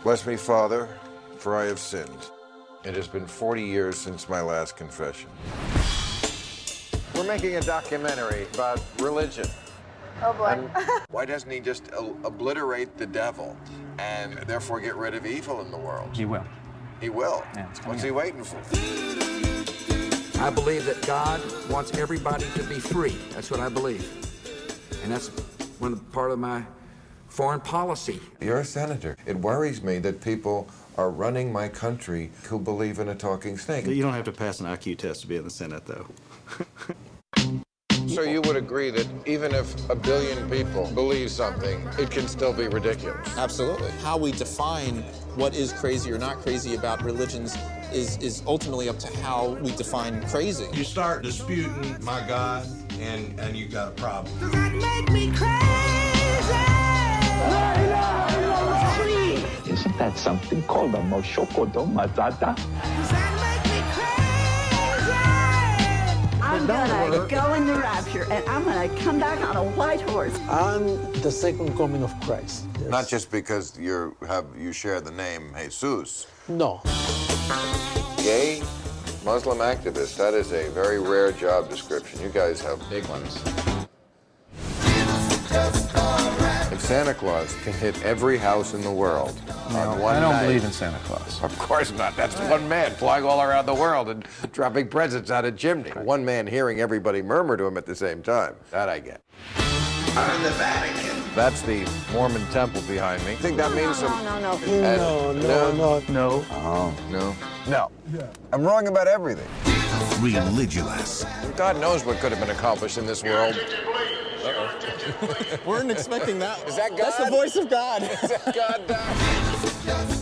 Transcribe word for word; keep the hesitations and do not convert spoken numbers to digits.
Bless me, Father, for I have sinned. It has been forty years since my last confession. We're making a documentary about religion. Oh boy. And why doesn't he just obliterate the devil and therefore get rid of evil in the world? He will. He will. Yeah, What's he waiting for? I believe that God wants everybody to be free. That's what I believe. And that's one part of my foreign policy. You're a senator. It worries me that people are running my country who believe in a talking snake. You don't have to pass an I Q test to be in the Senate, though. So you would agree that even if a billion people believe something, it can still be ridiculous? Absolutely. How we define what is crazy or not crazy about religions is, is ultimately up to how we define crazy. You start disputing my God, and, and you got a problem. Does that make me crazy? Isn't that something called a Moshokodo Mazada? Does that make me crazy? I'm gonna go in the rapture, and I'm gonna come back on a white horse. I'm the second coming of Christ. Yes. Not just because you have you share the name Jesus. No. Gay Muslim activist, that is a very rare job description. You guys have big ones. If Santa Claus can hit every house in the world no, on one I don't night, believe in Santa Claus. Of course not. That's one man flying all around the world and dropping presents out of chimney. One man hearing everybody murmur to him at the same time. That I get. I'm in the Vatican. That's the Mormon temple behind me. I think that means some... No, no, no. No, no, no. No. Oh, no. No. Yeah. I'm wrong about everything. Religious. God knows what could have been accomplished in this world. Weren't expecting that. Is that God? That's the voice of God. Is that God?